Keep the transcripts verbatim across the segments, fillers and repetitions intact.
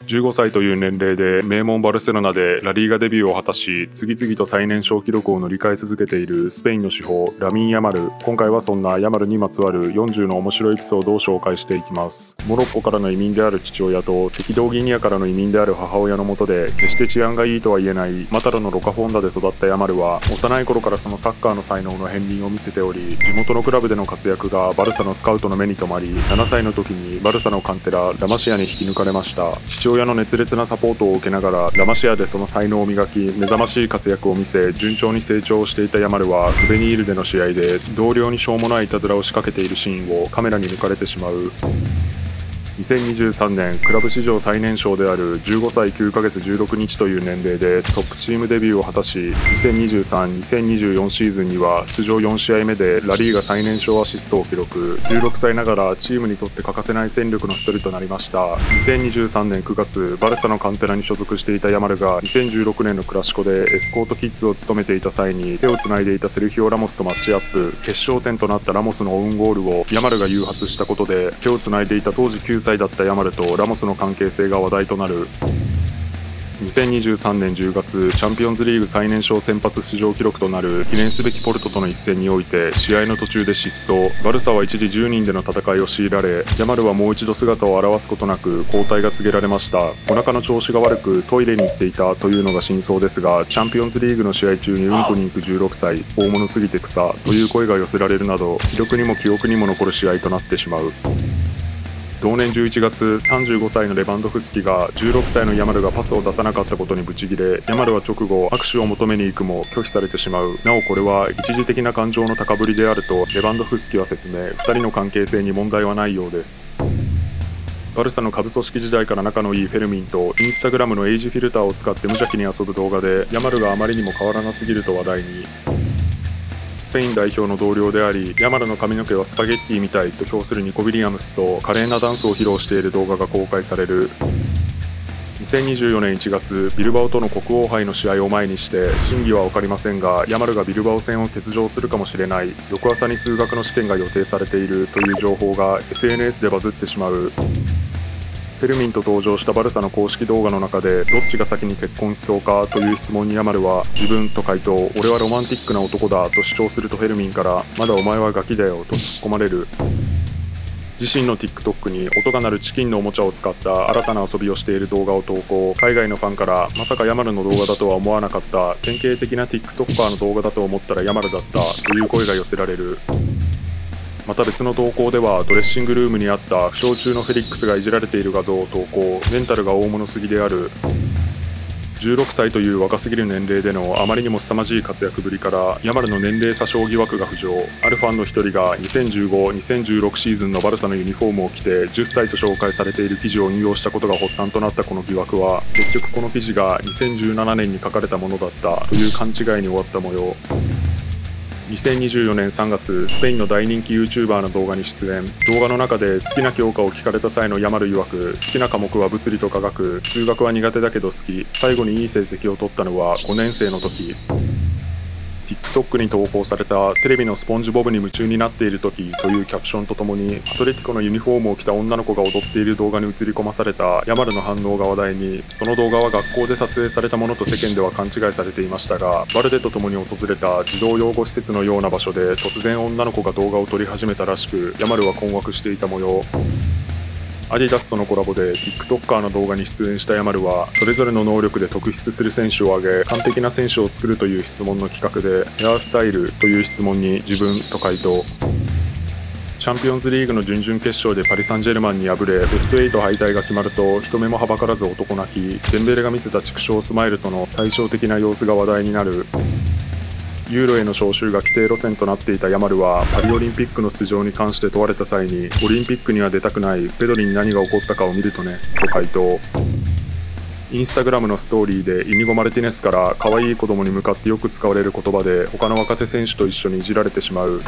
じゅうごさいという年齢で名門バルセロナでラリーガデビューを果たし、次々と最年少記録を塗り替え続けているスペインの至宝ラミン・ヤマル。今回はそんなヤマルにまつわるよんじゅうの面白いエピソードを紹介していきます。モロッコからの移民である父親と赤道ギニアからの移民である母親の下で決して治安がいいとは言えないマタラのロカフォンダで育ったヤマルは、幼い頃からそのサッカーの才能の片鱗を見せており、地元のクラブでの活躍がバルサのスカウトの目に留まり、ななさいの時にバルサのカンテララマシアに引き抜かれました。父親の熱烈なサポートを受けながらラマシアでその才能を磨き、目覚ましい活躍を見せ順調に成長していたヤマルは、フベニールでの試合で同僚にしょうもないいたずらを仕掛けているシーンをカメラに抜かれてしまう。にせんにじゅうさんねん、クラブ史上最年少であるじゅうごさいきゅうかげつじゅうろくにちという年齢でトップチームデビューを果たし、にせんにじゅうさん、にせんにじゅうよん シーズンには出場よんしあいめでラリーガ最年少アシストを記録。じゅうろくさいながらチームにとって欠かせない戦力の一人となりました。にせんにじゅうさんねんくがつ、バルサのカンテラに所属していたヤマルがにせんじゅうろくねんのクラシコでエスコートキッズを務めていた際に手をつないでいたセルヒオ・ラモスとマッチアップ。決勝点となったラモスのオウンゴールをヤマルが誘発したことで、手をつないでいた当時きゅうさいだったヤマルとラモスの関係性が話題となる。にせんにじゅうさんねんじゅうがつ、チャンピオンズリーグ最年少先発出場記録となる記念すべきポルトとの一戦において試合の途中で失踪。バルサは一時じゅうにんでの戦いを強いられ、ヤマルはもう一度姿を現すことなく交代が告げられました。お腹の調子が悪くトイレに行っていたというのが真相ですが、チャンピオンズリーグの試合中にうんこに行くじゅうろくさい、大物すぎて草という声が寄せられるなど、記録にも記憶にも残る試合となってしまう。同年じゅういちがつ、さんじゅうごさいのレバンドフスキがじゅうろくさいのヤマルがパスを出さなかったことにブチギレ、ヤマルは直後握手を求めに行くも拒否されてしまう。なおこれは一時的な感情の高ぶりであるとレバンドフスキは説明。ふたりの関係性に問題はないようです。バルサの下部組織時代から仲のいいフェルミンとインスタグラムのエイジフィルターを使って無邪気に遊ぶ動画で、ヤマルがあまりにも変わらなすぎると話題に。スペイン代表の同僚であり、ヤマルの髪の毛はスパゲッティみたいと評するニコ・ウィリアムスと華麗なダンスを披露している動画が公開される。にせんにじゅうよねんいちがつ、ビルバオとの国王杯の試合を前にして、真偽は分かりませんがヤマルがビルバオ戦を欠場するかもしれない、翌朝に数学の試験が予定されているという情報が エスエヌエス でバズってしまう。フェルミンと登場したバルサの公式動画の中で、どっちが先に結婚しそうかという質問にヤマルは自分と回答。俺はロマンティックな男だと主張すると、フェルミンからまだお前はガキだよと突っ込まれる。自身の TikTok に音が鳴るチキンのおもちゃを使った新たな遊びをしている動画を投稿。海外のファンからまさかヤマルの動画だとは思わなかった、典型的な TikToker の動画だと思ったらヤマルだったという声が寄せられる。また別の投稿では、ドレッシングルームにあった負傷中のフェリックスがいじられている画像を投稿。メンタルが大物すぎである。じゅうろくさいという若すぎる年齢でのあまりにも凄まじい活躍ぶりから、ヤマルの年齢詐称疑惑が浮上。あるファンの一人がにせんじゅうご、にせんじゅうろくシーズンのバルサのユニフォームを着てじゅっさいと紹介されている記事を引用したことが発端となったこの疑惑は、結局この記事がにせんじゅうななねんに書かれたものだったという勘違いに終わった模様。にせんにじゅうよねんさんがつ、スペインの大人気 YouTuber の動画に出演。動画の中で好きな教科を聞かれた際のヤマル曰く、好きな科目は物理と科学、数学は苦手だけど好き、最後にいい成績を取ったのはごねんせいの時。TikTok に投稿されたテレビのスポンジボブに夢中になっている時というキャプションとともに、アトレティコのユニフォームを着た女の子が踊っている動画に映り込まされたヤマルの反応が話題に。その動画は学校で撮影されたものと世間では勘違いされていましたが、バルデと共に訪れた児童養護施設のような場所で突然女の子が動画を撮り始めたらしく、ヤマルは困惑していた模様。アディダスとのコラボで TikToker の動画に出演したヤマルは、それぞれの能力で特筆する選手を挙げ、完璧な選手を作るという質問の企画で、ヘアスタイルという質問に自分と回答。チャンピオンズリーグの準々決勝でパリ・サンジェルマンに敗れ、ベストはち敗退が決まると人目もはばからず男泣き。デンベレが見せた畜生スマイルとの対照的な様子が話題になる。ユーロへの招集が規定路線となっていたヤマルは、パリオリンピックの出場に関して問われた際に、オリンピックには出たくない、ペドリに何が起こったかを見るとねと回答。インスタグラムのストーリーでイニゴ・マルティネスから可愛い子供に向かってよく使われる言葉で、他の若手選手と一緒にいじられてしまう。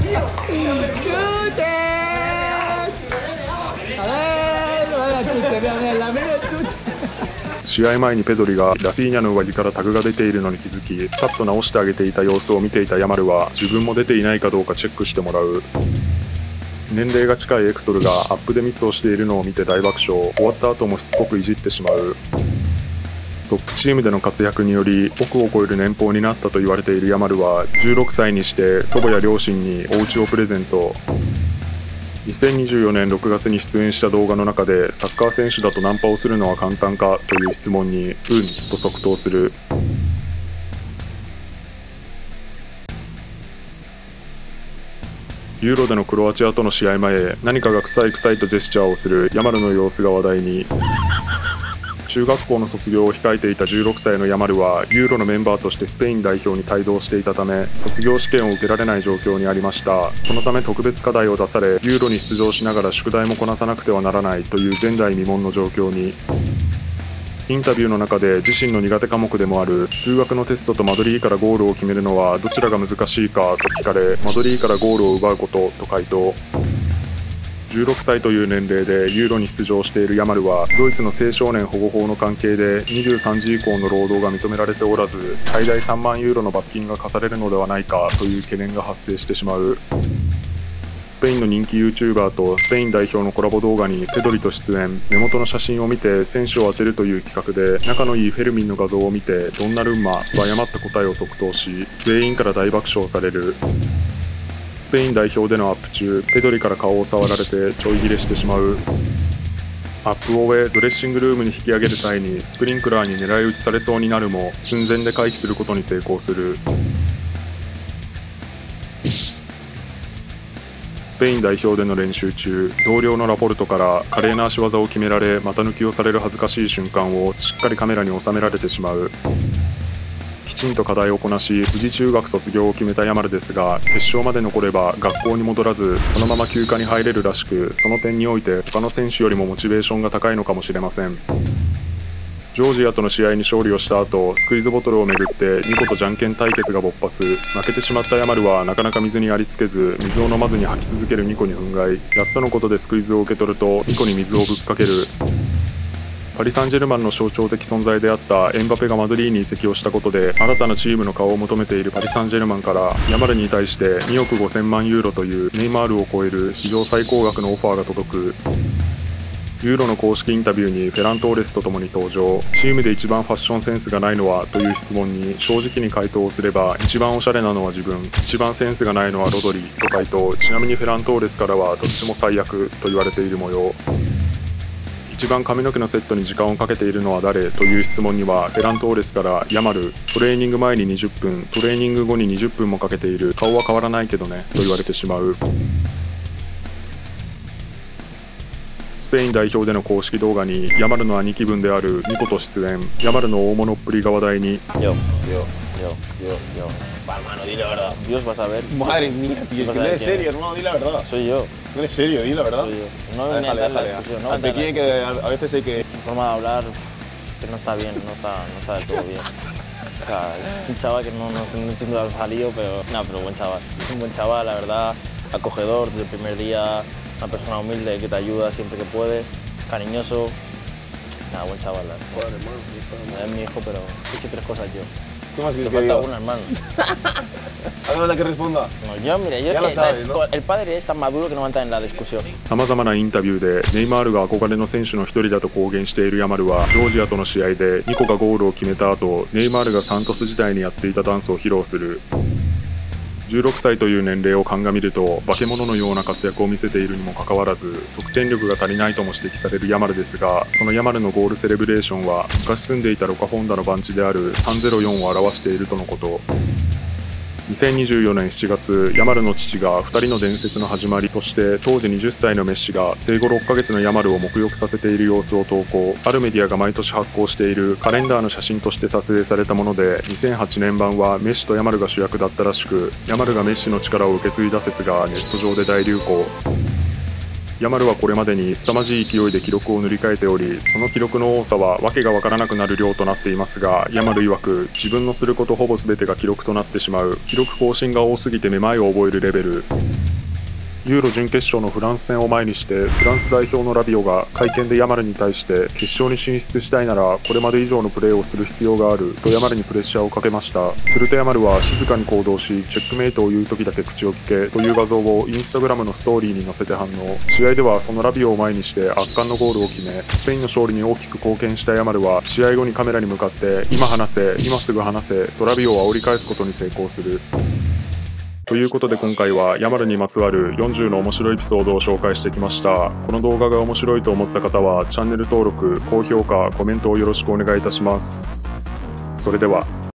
試合前にペドリがラフィーニャの上着からタグが出ているのに気づき、さっと直してあげていた様子を見ていたヤマルは、自分も出ていないかどうかチェックしてもらう。 年齢が近いエクトルがアップでミスをしているのを見て大爆笑。終わった後もしつこくいじってしまう。トップチームでの活躍により億を超える年俸になったと言われているヤマルはじゅうろくさいにして祖母や両親にお家をプレゼント。にせんにじゅうよねんろくがつに出演した動画の中でサッカー選手だとナンパをするのは簡単かという質問に「うん」と即答する。ユーロでのクロアチアとの試合前、何かが臭い臭いとジェスチャーをするヤマルの様子が話題に。中学校の卒業を控えていたじゅうろくさいのヤマルはユーロのメンバーとしてスペイン代表に帯同していたため卒業試験を受けられない状況にありました。そのため特別課題を出されユーロに出場しながら宿題もこなさなくてはならないという前代未聞の状況に。インタビューの中で自身の苦手科目でもある数学のテストとマドリーからゴールを決めるのはどちらが難しいかと聞かれマドリーからゴールを奪うことと回答。じゅうろくさいという年齢でユーロに出場しているヤマルはドイツの青少年保護法の関係でにじゅうさんじ以降の労働が認められておらず最大さんまんユーロの罰金が課されるのではないかという懸念が発生してしまう。スペインの人気 YouTuber とスペイン代表のコラボ動画にペドリと出演。目元の写真を見て選手を当てるという企画で仲のいいフェルミンの画像を見てドンナルンマと誤った答えを即答し全員から大爆笑される。スペイン代表でのアップ中ペドリから顔を触られてちょい切れしてしまう。アップを終えドレッシングルームに引き上げる際にスプリンクラーに狙い撃ちされそうになるも寸前で回避することに成功する。スペイン代表での練習中同僚のラポルトから華麗な足技を決められ股抜きをされる恥ずかしい瞬間をしっかりカメラに収められてしまう。きちんと課題をこなし無事中学卒業を決めたヤマルですが決勝まで残れば学校に戻らずそのまま休暇に入れるらしくその点において他の選手よりもモチベーションが高いのかもしれません。ジョージアとの試合に勝利をした後スクイズボトルをめぐってニコとじゃんけん対決が勃発。負けてしまったヤマルはなかなか水にありつけず水を飲まずに吐き続けるニコに憤慨。やっとのことでスクイズを受け取るとニコに水をぶっかける。パリ・サンジェルマンの象徴的存在であったエンバペがマドリーに移籍をしたことで新たなチームの顔を求めているパリ・サンジェルマンからヤマルに対してにおくごせんまんユーロというネイマールを超える史上最高額のオファーが届く。ユーロの公式インタビューにフェラントーレスと共に登場。チームで一番ファッションセンスがないのはという質問に正直に回答をすれば一番おしゃれなのは自分、一番センスがないのはロドリと回答。ちなみにフェラントーレスからはどっちも最悪と言われている模様。一番髪の毛のセットに時間をかけているのは誰という質問にはフェラントーレスからヤマル、トレーニング前ににじゅっぷん、トレーニング後ににじゅっぷんもかけている、顔は変わらないけどねと言われてしまう。スペイン代表での公式動画にヤマルの兄貴分であるニコと出演。ヤマルの大物っぷりが話題に。 Yo, yo, yo, yo, yo. Va, hermano, di la verdad. Dios, vas a ver. Madre mía, tío, es que no eres serio, hermano, di la verdad. Soy yo. No eres serio, di la verdad. Soy yo. No me Déjale, la déjale. discusión, no Ante me quién que a veces hay que... Su forma de hablar es que no está bien, no está, no está del todo bien. O sea, es un chaval que no, no, no entiendo de dónde ha salido, pero... No, pero buen chaval. Es un buen chaval, la verdad, acogedor desde el primer día, una persona humilde que te ayuda siempre que puede, cariñoso. Nada, buen chaval. Joder, hermano. Es mi hijo, pero he hecho tres cosas yo. ¿Qué más Te quieres que falta diga? una, hermano. ¿Alguna la que responda? No, yo, mira, yo Ya es lo que, sabes, ¿sabes? ¿no? El padre es tan maduro que no va a entrar en la discusión. さまざまなインタビューでネイマールが憧れの選手の一人だと公言しているヤマルはジョージアとの試合でニコがゴールを決めた後ネイマールがサントス時代にやっていたダンスを披露する。じゅうろくさいという年齢を鑑みると化け物のような活躍を見せているにもかかわらず得点力が足りないとも指摘されるヤマルですが、そのヤマルのゴールセレブレーションは昔住んでいたロカフォンダの番地であるさんぜろよんを表しているとのこと。にせんにじゅうよねんしちがつヤマルの父がふたりの伝説の始まりとして当時はたちのメッシが生後ろっかげつのヤマルを沐浴させている様子を投稿。あるメディアが毎年発行しているカレンダーの写真として撮影されたものでにせんはちねん版はメッシとヤマルが主役だったらしくヤマルがメッシの力を受け継いだ説がネット上で大流行。ヤマルはこれまでに凄まじい勢いで記録を塗り替えておりその記録の多さは訳がわからなくなる量となっていますがヤマル曰く自分のすることほぼ全てが記録となってしまう、記録更新が多すぎてめまいを覚えるレベル。 ユーロ準決勝のフランス戦を前にして、フランス代表のラビオが会見でヤマルに対して、決勝に進出したいならこれまで以上のプレーをする必要があるとヤマルにプレッシャーをかけました。するとヤマルは静かに行動し、チェックメイトを言う時だけ口を聞けという画像をインスタグラムのストーリーに載せて反応。試合ではそのラビオを前にして圧巻のゴールを決め、スペインの勝利に大きく貢献したヤマルは試合後にカメラに向かって今話せ、今すぐ話せとラビオを煽り返すことに成功する。ということで今回はヤマルにまつわるよんじゅうの面白いエピソードを紹介してきました。この動画が面白いと思った方はチャンネル登録、高評価、コメントをよろしくお願いいたします。それでは。